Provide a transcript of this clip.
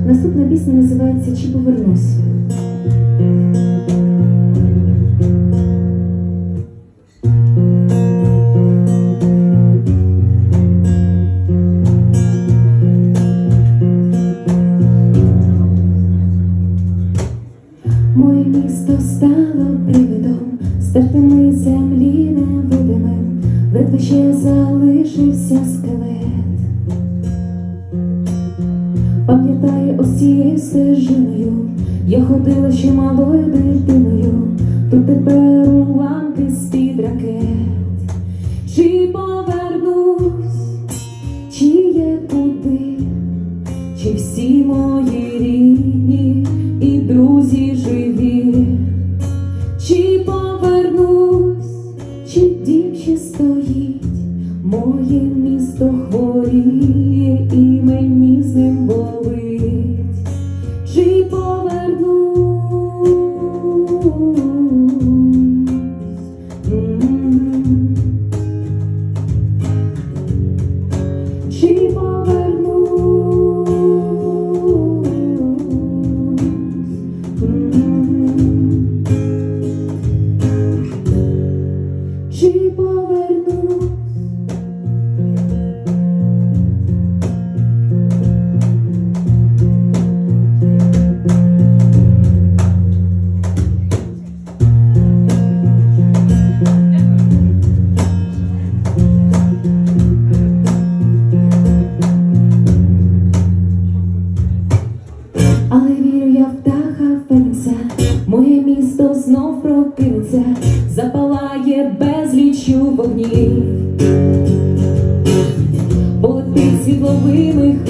Наступна пісня називається «Чи повернусь?». Моє місто стало привидом, стертими землі невидимим, ледве ще залишився скелет. Пам'ятаю, ось цією стежиною я ходила ще малою дитиною, тут тепер уламки з-під ракет. Чи повернусь, чи є куди, чи всі мої рідні і друзі живі? Чи повернусь, чи дім ще стоїть, моє місто хворіє і мені з ним болить? Чи повернусь? Чи повернусь? Чи повернусь? Але вірю я в птаха Фенікса, моє місто знов прокинеться, запалає безліччю вогнів, полетить світловими